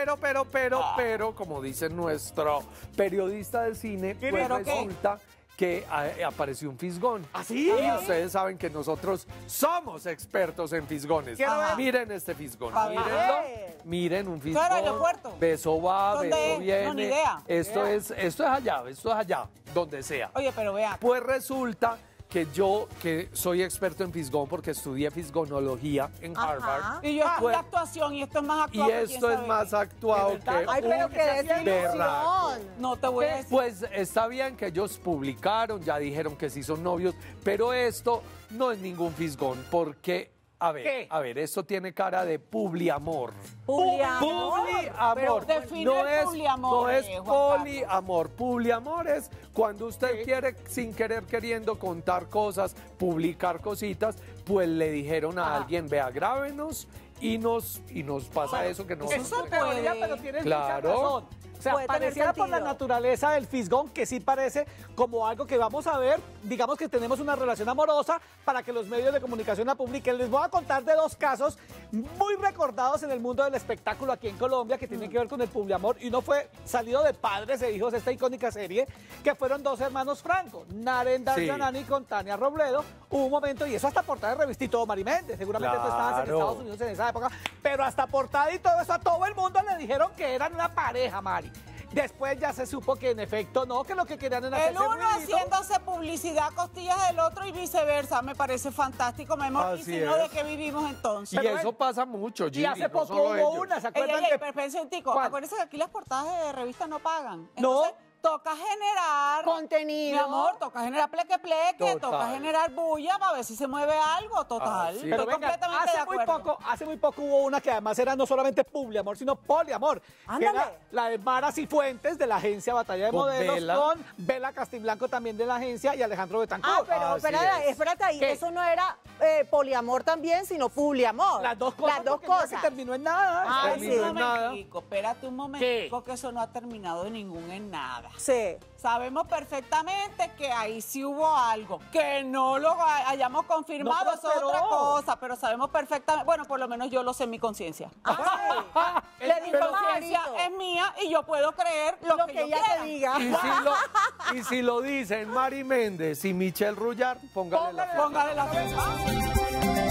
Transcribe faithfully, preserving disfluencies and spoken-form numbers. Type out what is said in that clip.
pero, pero, pero, Ah. pero, como dice nuestro periodista de cine, pues ¿Pero qué? resulta que a- apareció un fisgón. ¿Ah, sí? Y ustedes saben que nosotros somos expertos en fisgones. Quiero ver. Miren este fisgón. A ver. Mírenlo. Miren un fisgón. ¿Qué era el aeropuerto? Beso va, ¿Dónde beso es? viene. No, ni idea. Esto Ni idea. es, esto es allá, esto es allá, donde sea. Oye, pero vea. Pues resulta que yo, que soy experto en fisgón porque estudié fisgonología en Ajá. Harvard. Y yo Pues- estudié actuación y esto es más Y actuado. que quién esto es sabe más qué. actuado ¿De que verdad? Ay, pero un qué desilusión. berraco. No te voy a decir. Pues está bien que ellos publicaron, ya dijeron que sí son novios, pero esto no es ningún fisgón porque, a ver, ¿Qué? a ver, esto tiene cara de publiamor. Poliamor. Poliamor. Pero define no el es, poliamor, no es eh, Juan Carlos. poliamor. Poliamor es cuando usted ¿Qué? quiere, sin querer queriendo, contar cosas, publicar cositas, pues le dijeron a Ajá. alguien, vea, grábenos y nos, y nos pasa eso que no Es Eso su teoría, puede. pero tienes Claro. mucha razón. O sea, Puede tener pareciera por la sentido. naturaleza del fisgón que sí parece como algo que vamos a ver, digamos que tenemos una relación amorosa para que los medios de comunicación la publiquen. Les voy a contar de dos casos muy recordados en el mundo del espectáculo aquí en Colombia que tienen que ver con el poliamor y uno fue salido de padres e hijos esta icónica serie que fueron dos hermanos Franco, Naren Darjanani con Tania Robledo. Hubo un momento y eso hasta portada de revista y todo, Mari Méndez. Seguramente tú estabas en Claro. Estados Unidos en esa época, pero hasta portada y todo eso a todo el mundo le dijeron que eran una pareja, Mari. Después ya se supo que en efecto no, que lo que querían era El hacerse uno ruidito. haciéndose publicidad a costillas del otro y viceversa. Me parece fantástico, mi amor. Y Así si no, es. ¿de qué vivimos entonces? Y Pero eso ven, pasa mucho, Y Gigi, hace no poco solo hubo ellos. una, ¿se Ey, acuerdan ey, ey, que pero espérense un tico. ¿Cuál? Acuérdense que aquí las portadas de revistas no pagan. No. Entonces, toca generar Contenido. Mi amor, toca generar pleque pleque, Total. toca generar bulla para ver si se mueve algo, total. Así es. Estoy Pero venga, completamente de hace muy acuerdo. poco, hace muy poco hubo una que además era no solamente publiamor, sino poliamor. Que Ándale. era la de Mara Cifuentes de la agencia Batalla de Con Modelos Bela. con Bela Castiblanco también de la agencia y Alejandro Betancourt. Ah, pero Así espérate, es. espérate ahí. ¿Qué? Eso no era eh, poliamor también, sino publiamor. Las dos cosas. Las dos porque mira cosas. que terminó en nada. Ah, Ay, sí. un terminó en nada. momentico, espérate un momentico, que eso no ha terminado de ningún en nada. Sí. Sabemos perfectamente que ahí sí hubo algo. Que no lo ha- hayamos confirmado, No eso es prosperó. otra cosa, pero sabemos perfectamente, bueno, por lo menos yo lo sé en mi conciencia. Ah, El- le Mi dijo conciencia Marito. es mía y yo puedo creer lo, lo que, que yo ella quiera. te diga. Y si, lo, y si lo dicen Mari Méndez y Michelle Rullar, póngale la Póngale fecha. Póngale la fecha.